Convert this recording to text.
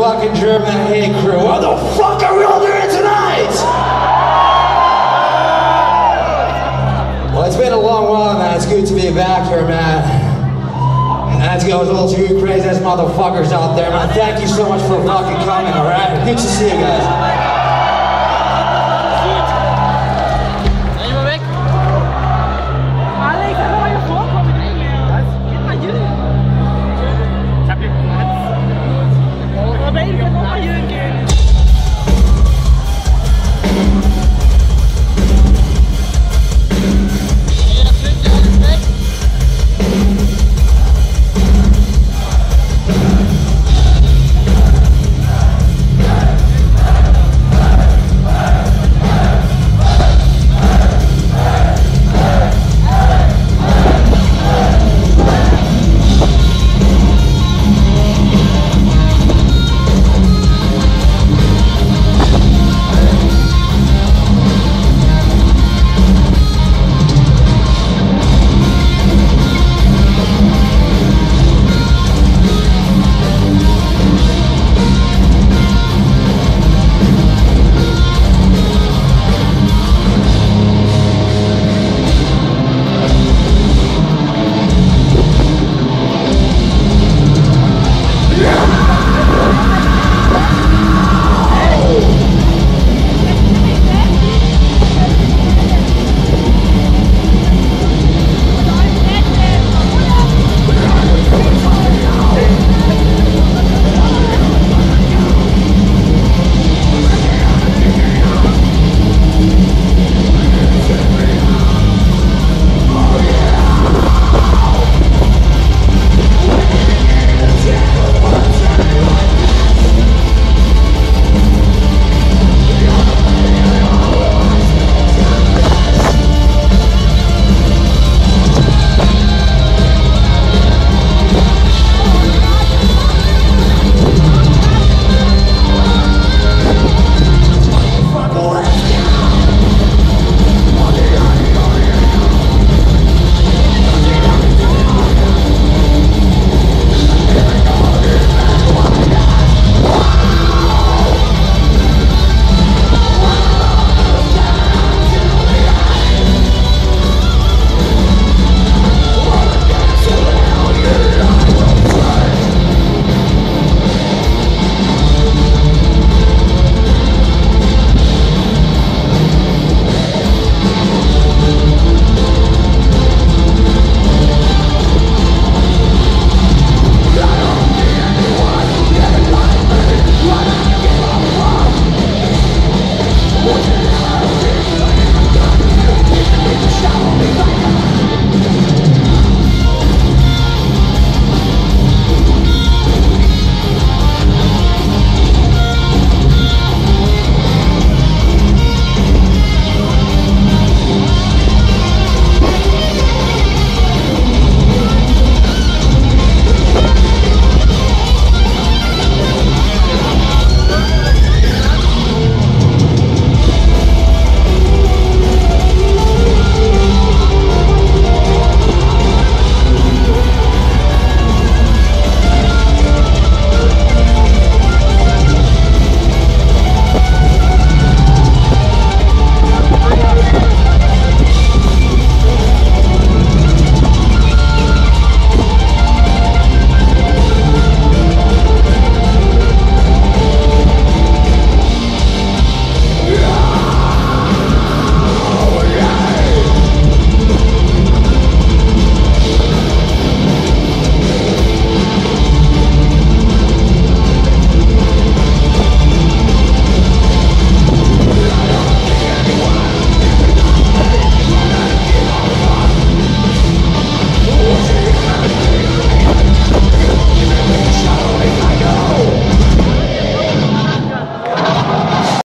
fucking German hate crew. What the fuck are we all doing tonight? Well, it's been a long while, man. It's good to be back here, man. And to go with all you crazy ass motherfuckers out there, man. Thank you so much for fucking coming, alright? Good to see you guys.